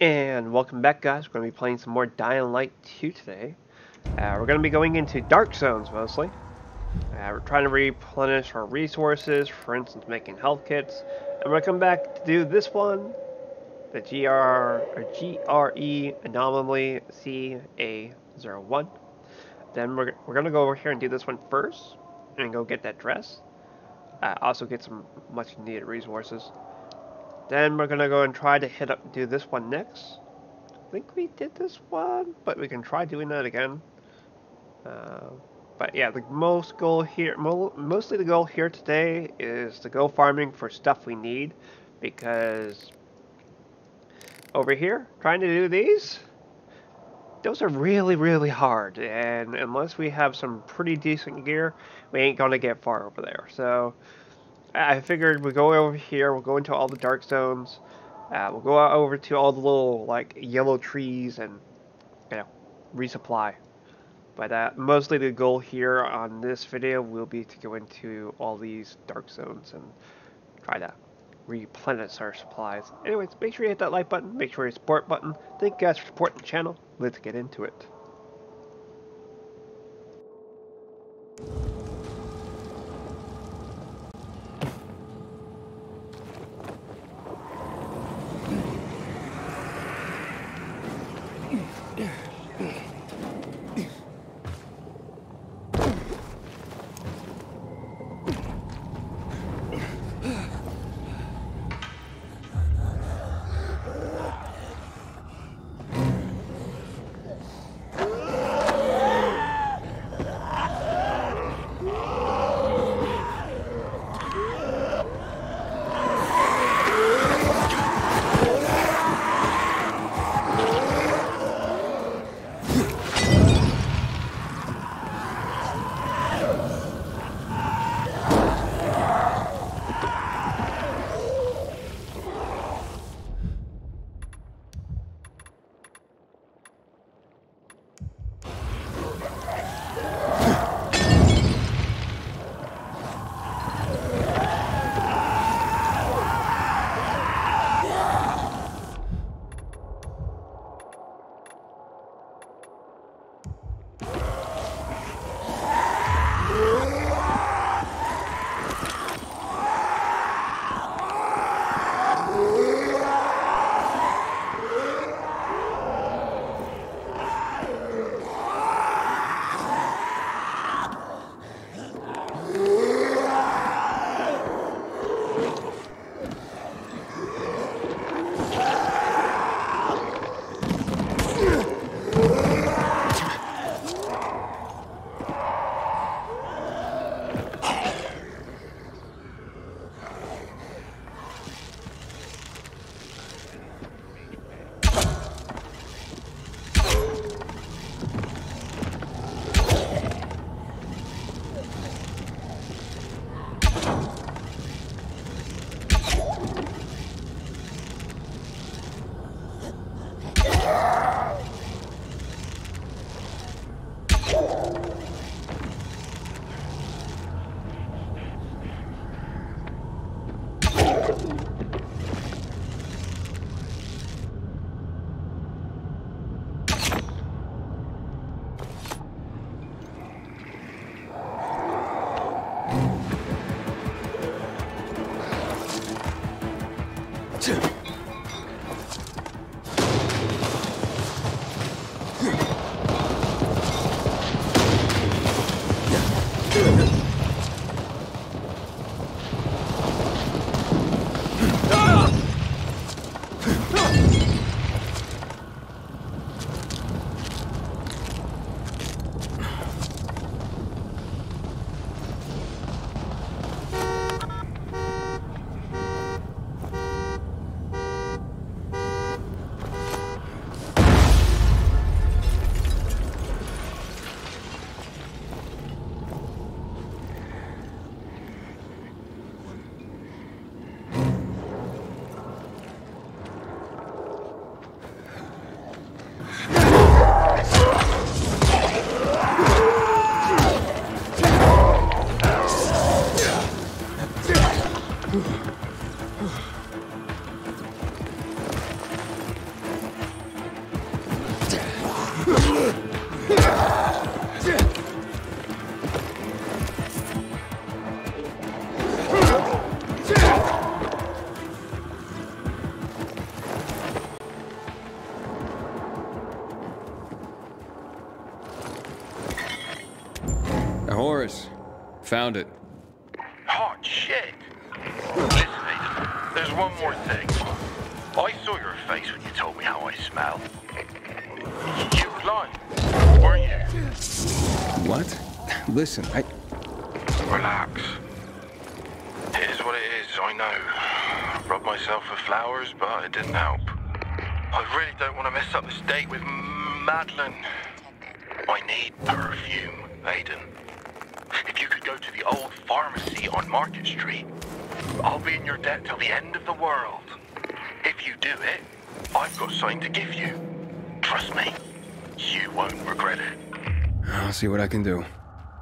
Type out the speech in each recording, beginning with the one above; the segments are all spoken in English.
And welcome back, guys. We're going to be playing some more Dying Light 2 today. We're going to be going into Dark Zones mostly. We're trying to replenish our resources, for instance, making health kits. And we're going to come back to do this one, the GRE Anomaly CA01. Then we're going to go over here and do this one first, and go get that dress. Also get some much needed resources. Then we're going to go and try to do this one next. I think we did this one, but we can try doing that again. But yeah, the mostly the goal here today is to go farming for stuff we need, because over here, trying to do those are really, really hard, and unless we have some pretty decent gear, we ain't gonna get far over there. So I figured we'll go over here, we'll go into all the dark zones, we'll go out over to all the little, like, yellow trees and, resupply. But mostly the goal here on this video will be to go into all these dark zones and try to replenish our supplies. Anyways, make sure you hit that like button, make sure you support button. Thank you guys for supporting the channel. Let's get into it. Found it. Oh, shit. Listen, Aiden, there's one more thing. I saw your face when you told me how I smell. You were lying, weren't you? What? Listen, Relax. It is what it is, I know. I rubbed myself with flowers, but it didn't help. I really don't want to mess up this date with Madeline. I need perfume, Aiden. If you could go to the old pharmacy on Market Street, I'll be in your debt till the end of the world. If you do it, I've got something to give you. Trust me, you won't regret it. I'll see what I can do.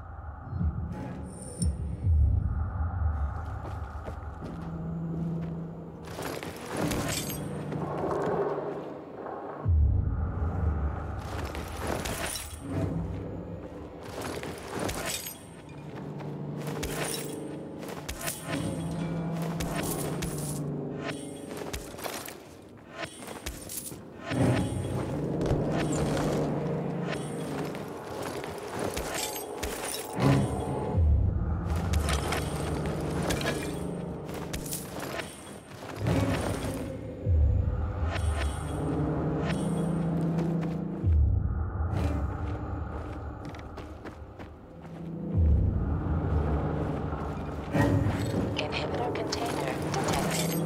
Inhibitor container detected.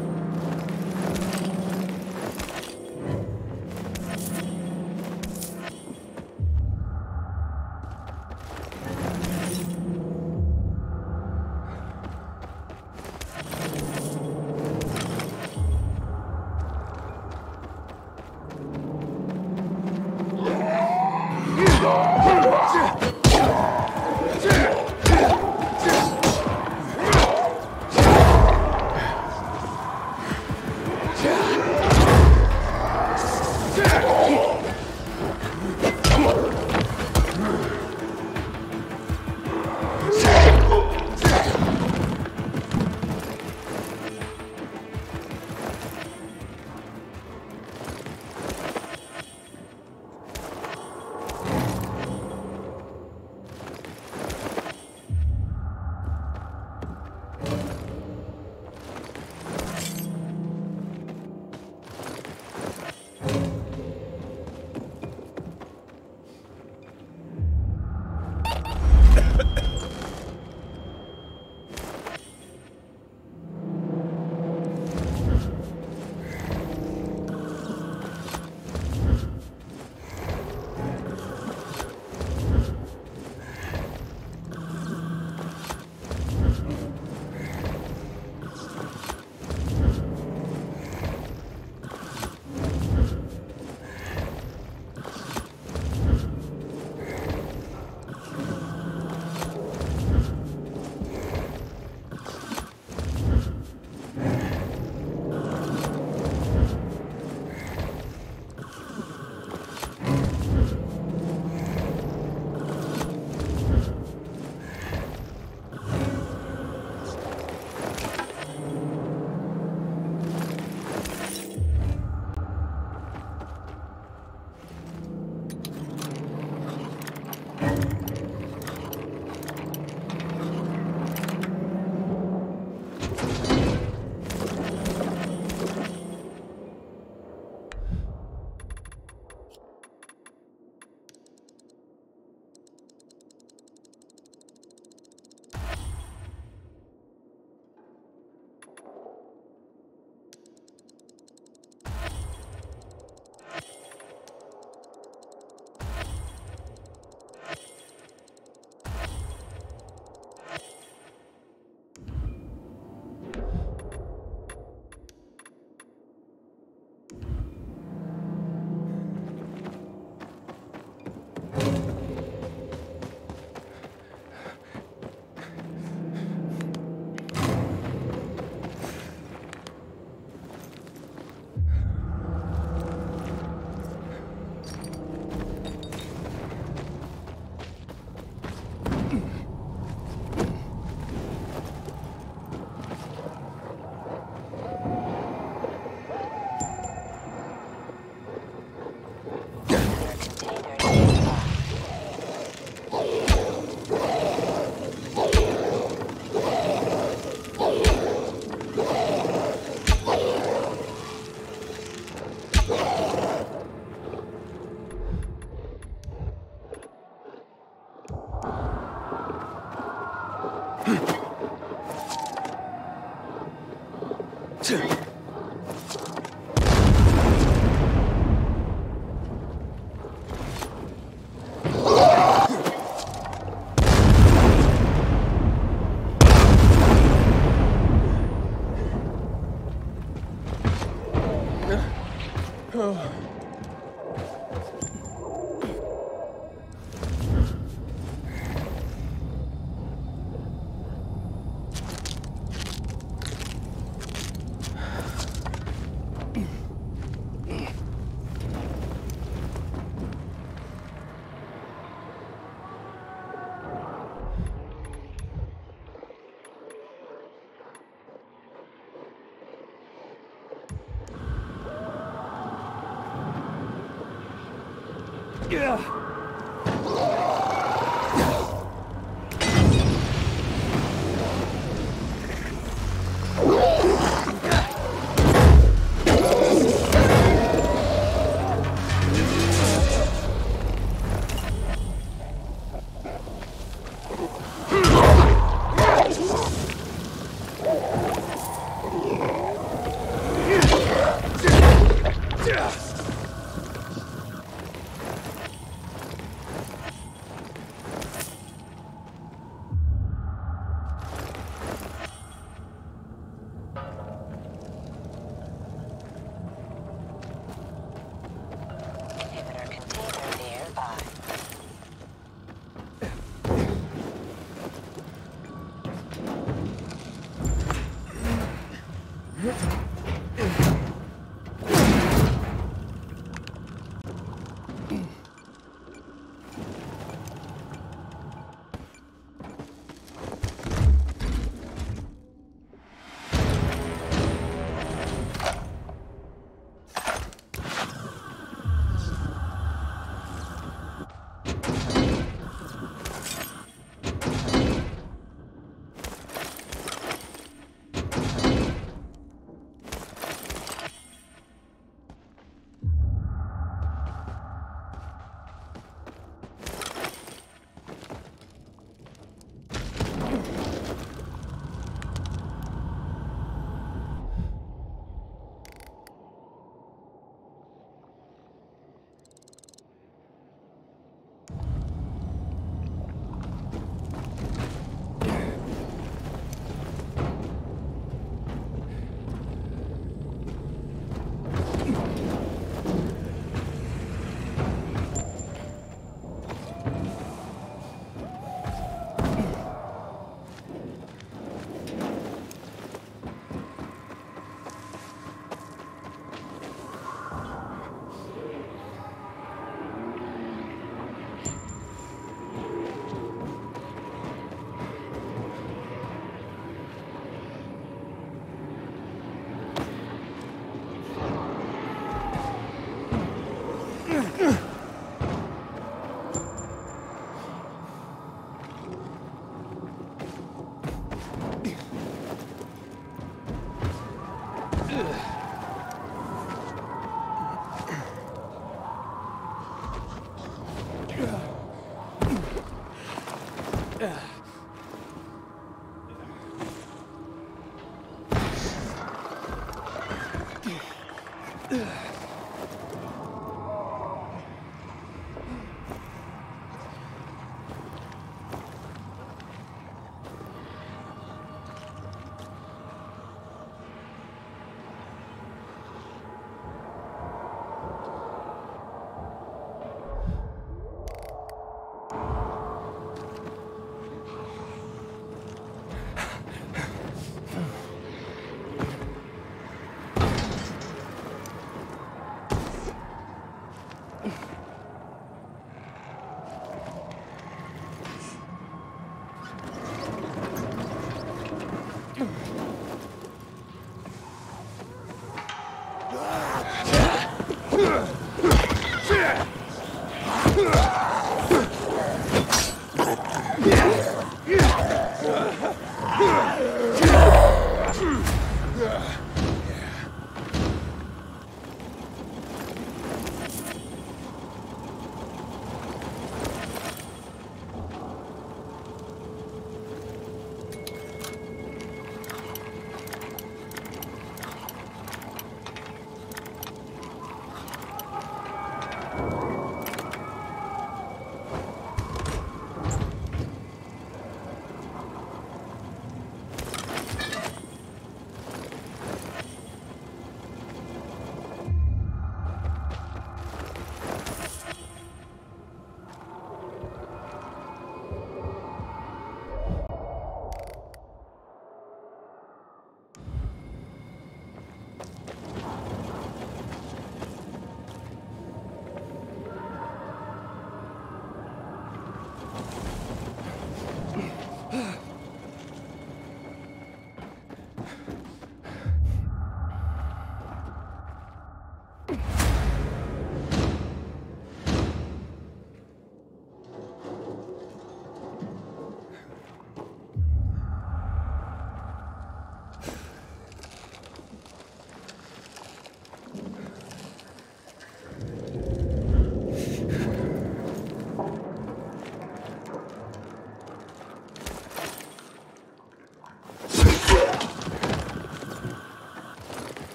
Inhibitor container nearby.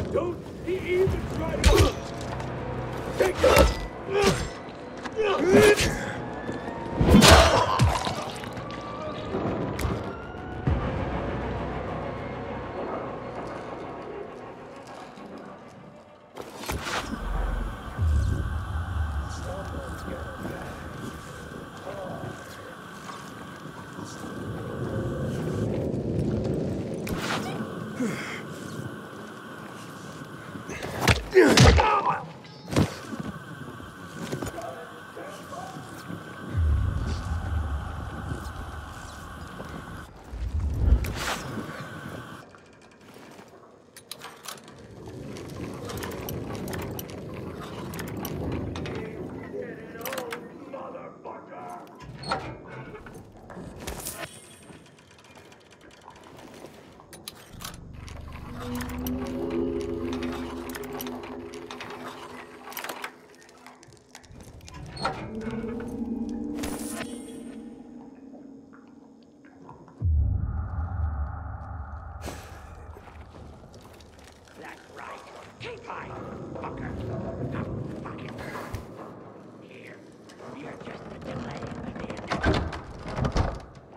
Don't even try to... Take it! That's right. Keep high, fucker. Now, fucking here. You're just a delay in the end.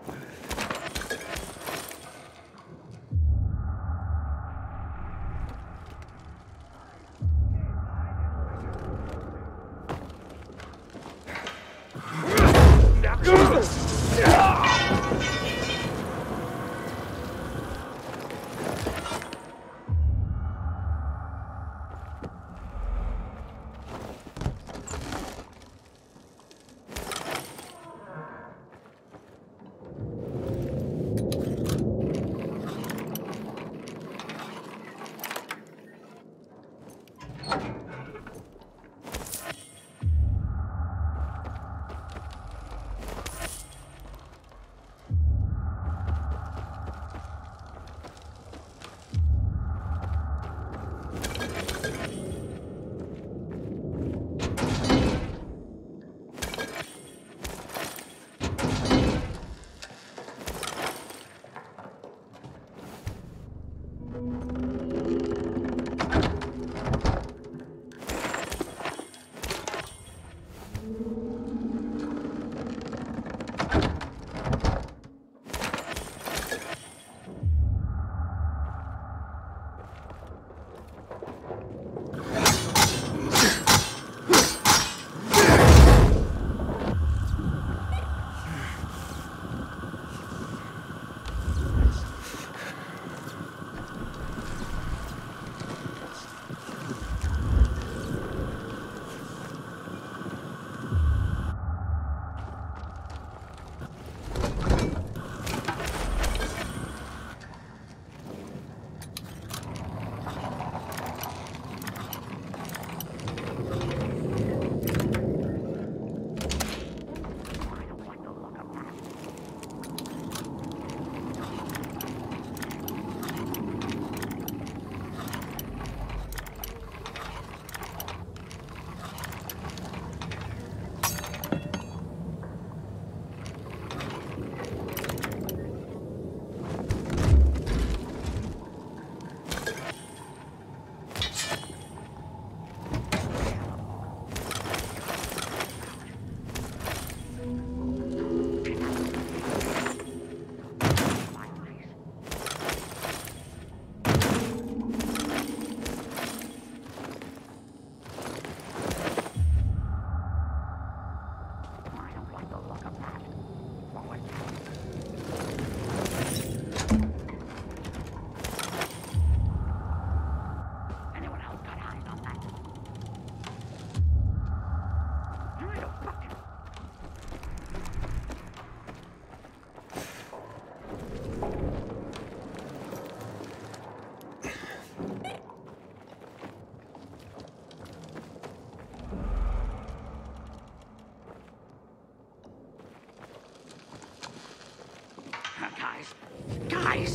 Guys!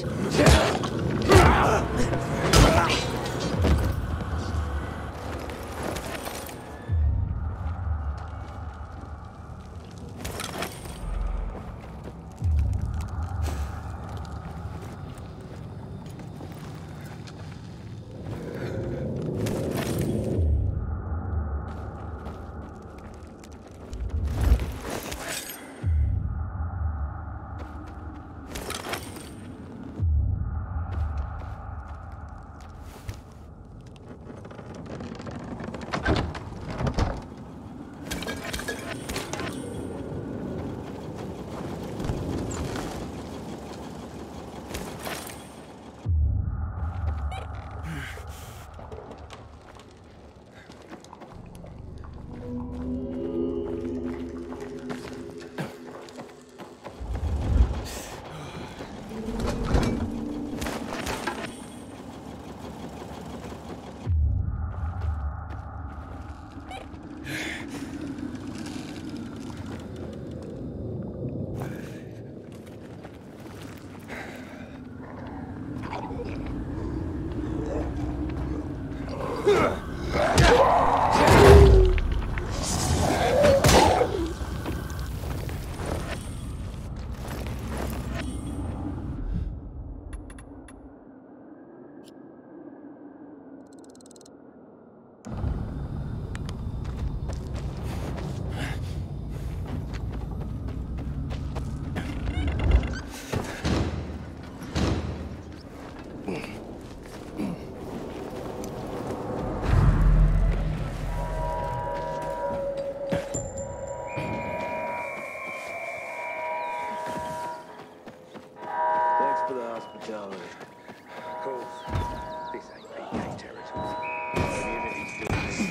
Thanks for the hospitality. Of course. This ain't PK territory. Community's doing this.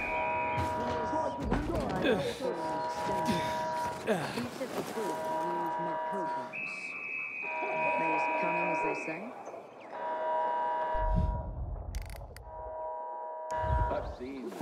You said before you've met pilgrims. They as cunning as they say? I've seen.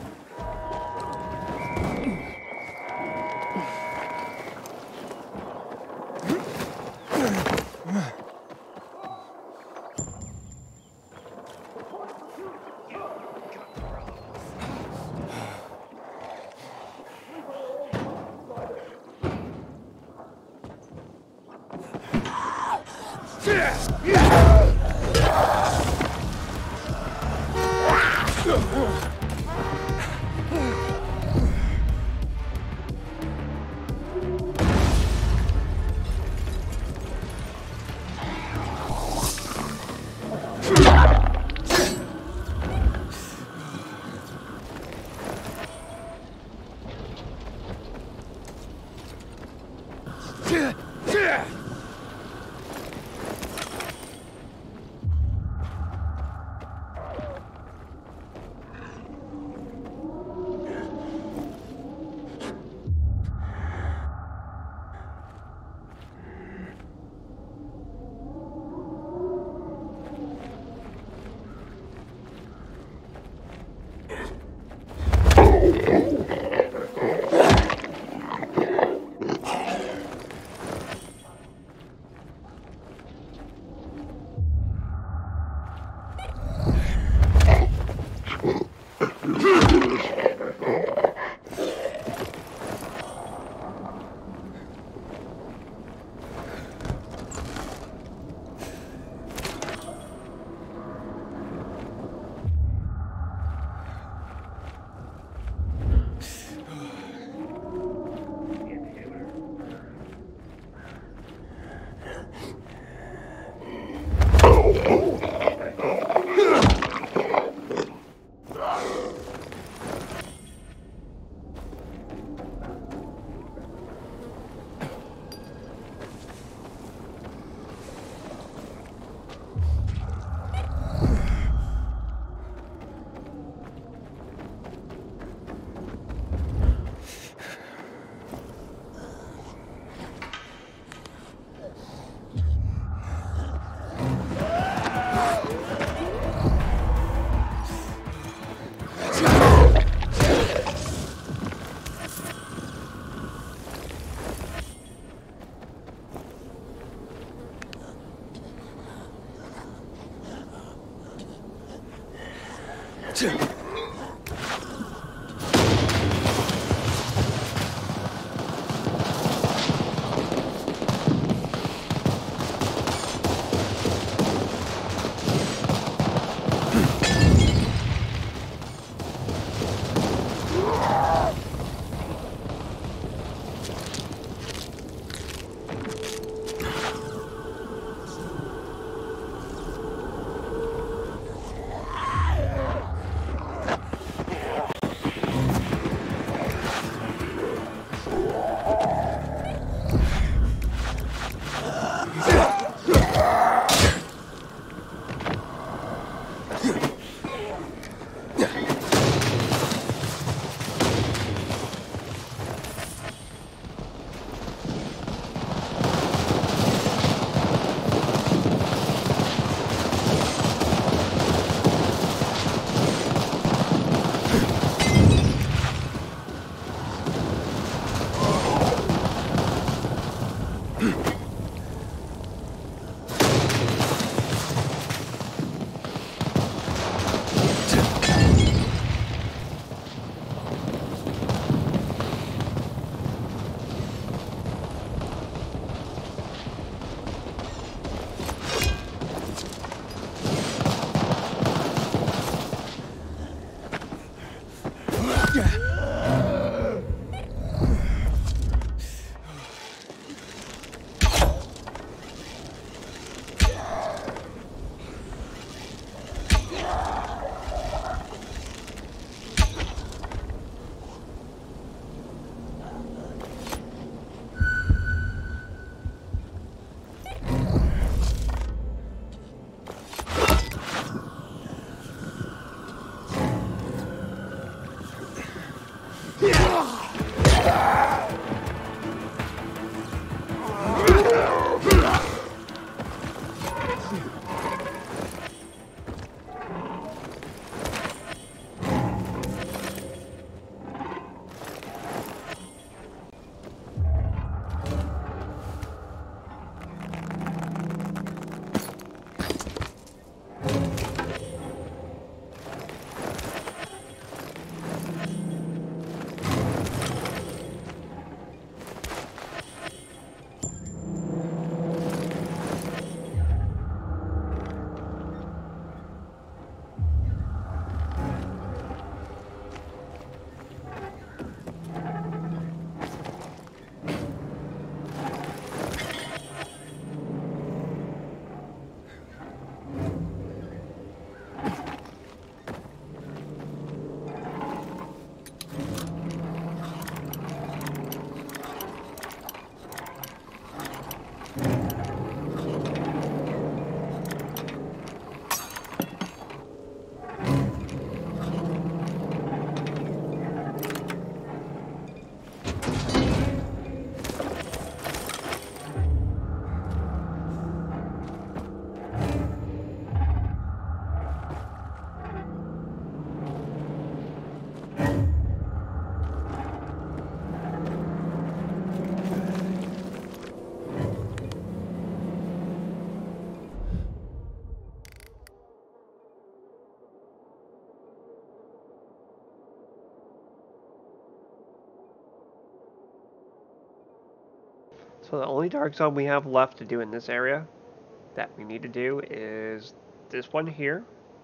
So the only dark zone we have left to do in this area that we need to do is this one here,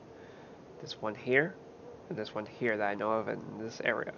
and this one here that I know of in this area.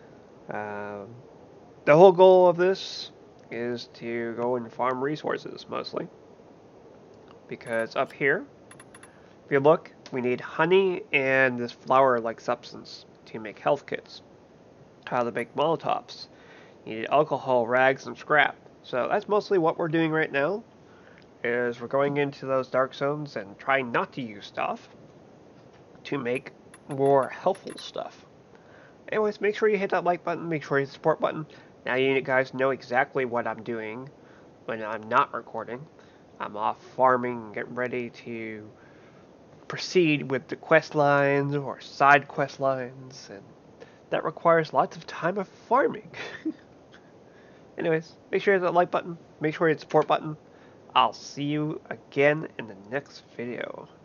The whole goal of this is to go and farm resources mostly. Because up here, if you look, we need honey and this flower-like substance to make health kits. How to make Molotovs. You need alcohol, rags, and scrap. So that's mostly what we're doing right now, is we're going into those dark zones and trying not to use stuff to make more helpful stuff. Anyways, make sure you hit that like button, make sure you hit the support button. Now you guys know exactly what I'm doing when I'm not recording. I'm off farming, getting ready to proceed with the quest lines or side quest lines, and that requires lots of time of farming. Anyways, make sure you hit that like button, make sure you hit the support button. I'll see you again in the next video.